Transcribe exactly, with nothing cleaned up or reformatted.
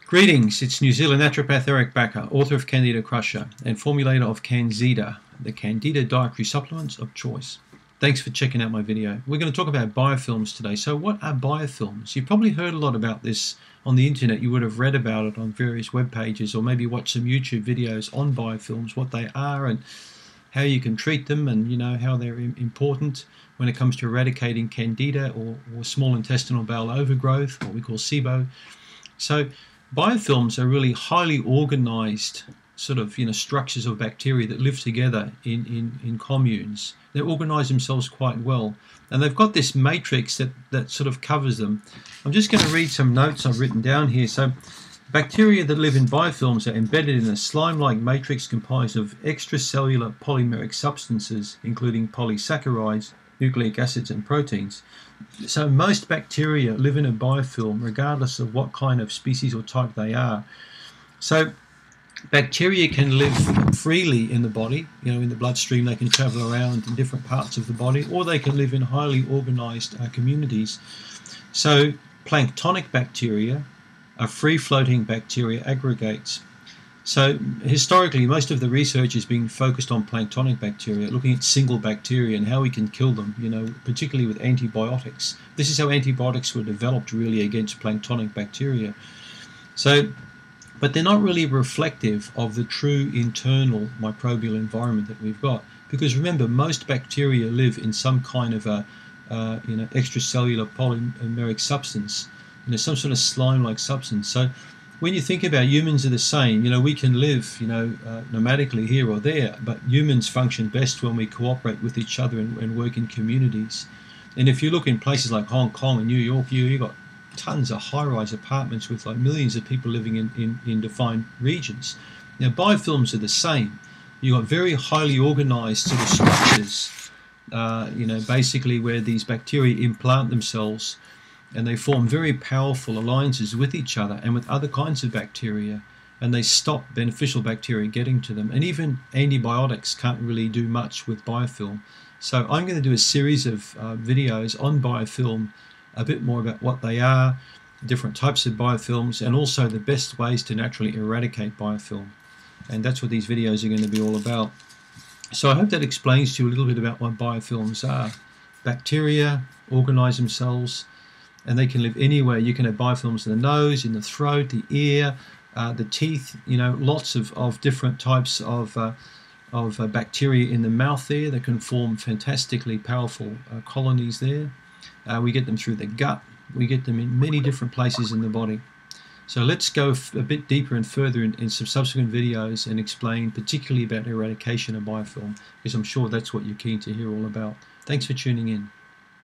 Greetings, it's New Zealand naturopath Eric Bakker, author of Candida Crusher and formulator of Canxida, the Candida dietary supplements of choice. Thanks for checking out my video. We're going to talk about biofilms today. So what are biofilms? You've probably heard a lot about this on the internet. You would have read about it on various web pages or maybe watched some YouTube videos on biofilms, what they are and how you can treat them, and you know how they're important when it comes to eradicating Candida or, or small intestinal bowel overgrowth, what we call SIBO. So biofilms are really highly organized sort of you know structures of bacteria that live together in, in, in communes. They organize themselves quite well, and they've got this matrix that, that sort of covers them. I'm just going to read some notes I've written down here. So bacteria that live in biofilms are embedded in a slime-like matrix comprised of extracellular polymeric substances, including polysaccharides, nucleic acids and proteins. So most bacteria live in a biofilm regardless of what kind of species or type they are. So bacteria can live freely in the body, you know, in the bloodstream. They can travel around in different parts of the body, or they can live in highly organized uh, communities. So planktonic bacteria are free-floating bacteria aggregates. So historically, most of the research has been focused on planktonic bacteria, looking at single bacteria and how we can kill them, you know, particularly with antibiotics. This is how antibiotics were developed really against planktonic bacteria. So, but they're not really reflective of the true internal microbial environment that we've got. Because remember, most bacteria live in some kind of a, uh, you know, extracellular polymeric substance, you know, some sort of slime-like substance. So when you think about humans are the same, you know, we can live, you know, uh, nomadically here or there, but humans function best when we cooperate with each other and, and work in communities. And if you look in places like Hong Kong and New York, you you got tons of high-rise apartments with like millions of people living in, in, in defined regions. Now, biofilms are the same. You've got very highly organized sort of structures, uh, you know, basically where these bacteria implant themselves, and they form very powerful alliances with each other and with other kinds of bacteria, and they stop beneficial bacteria getting to them. And even antibiotics can't really do much with biofilm. So I'm going to do a series of uh, videos on biofilm, a bit more about what they are, different types of biofilms, and also the best ways to naturally eradicate biofilm. And that's what these videos are going to be all about. So I hope that explains to you a little bit about what biofilms are. Bacteria organize themselves, and they can live anywhere. You can have biofilms in the nose, in the throat, the ear, uh, the teeth, you know, lots of, of different types of, uh, of uh, bacteria in the mouth there that can form fantastically powerful uh, colonies there. Uh, we get them through the gut. We get them in many different places in the body. So let's go f a bit deeper and further in, in some subsequent videos and explain particularly about eradication of biofilm, because I'm sure that's what you're keen to hear all about. Thanks for tuning in.